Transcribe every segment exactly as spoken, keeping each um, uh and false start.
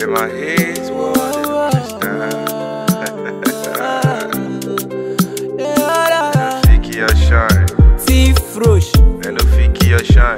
in my head's what they don't understand. Fiki or shine. Thief Frosh. And no Fiki or shine.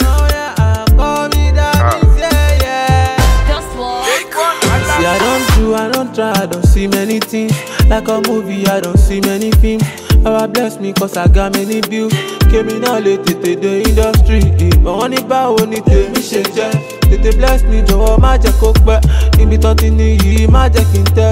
See, I don't do, I don't try, I don't see many things. Like a movie, I don't see many films. God bless me, cause I got many bills. Came in all late, tètè the industry. But wọ́n ní báwo ni tèmi ṣe jẹ́. Tètè bless me, jọ̀wọ́ má jẹ́ kó pẹ́. Ibi tán ti ní yìí, má jẹ́ kí n tẹ́.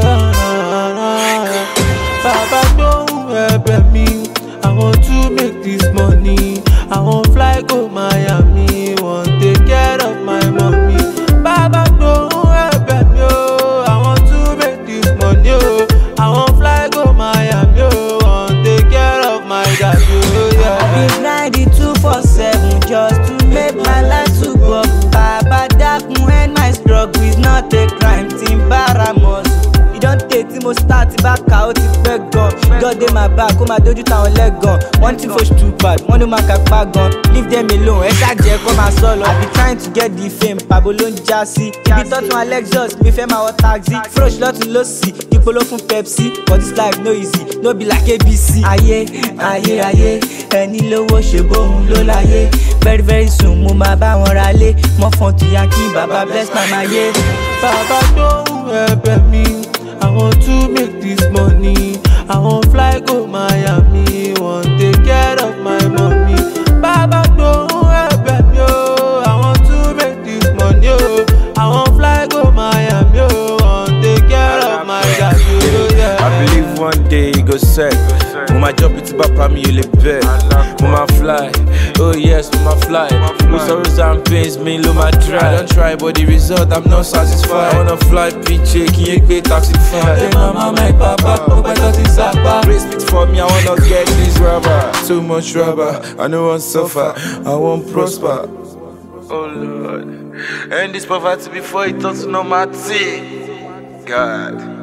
Bàbá gbóhùn ẹ̀bẹ̀ mi, I want to make this money. I want fly go Miami, want take care of my mommy. Bàbá gbóhùn ẹ̀bẹ̀ mi o, I want to make this money o. I want fly go Miami o, want take care of my daddy o. Yeah. I be grinding two four seven just to make my life to go. Baba dákun end my struggle is not a crime. Timbara must. You don't take the most start back out it back gun. God dey my back, ó máa dojú táwọn lẹ́gàn. One thing for too bad, wọ́n ló máa kápá gan. Leave them alone, ẹ ṣáàjẹ́ kó máa sọ lọ. I be trying to get the fame, pàbó ló ń já sí. Ibi tọ́tún Alexus, mi fẹ́ máa wọ taxi. Frosh lọ́tún ló sì, ìpolówó fún Pepsi. But this life no easy, no be like A B C. Ayé, ayé, ayé, ẹni lówó ṣe bóun ló láyé. Very very soon mo máa bá wọn ra lé. Mọ́ fọ́n tu yankee, baba bless mama yé. Bàbá gbóhùn ẹ̀bẹ̀ mi. I want to make this money. I want fly go Miami. Want take care of my mommy. Baba don't ẹ̀bẹ̀ mi o. I want to make this money o. I want fly go Miami o. Want take care of my daddy o. Yeah. I believe one day it go set. When my job is about me, you live bed. When my fly, oh yes, when my fly. With sorrows and pains, me lo my try. I don't try, but the result I'm not satisfied. I wanna fly, pitch, can you pay taxi fine? Hey mama, my papa, oh my God, it's Sapa. Race it for me, I wanna get this rubber. Too much rubber, I don't want suffer, I want prosper. Oh Lord. And this poverty before it turns to no matter. God.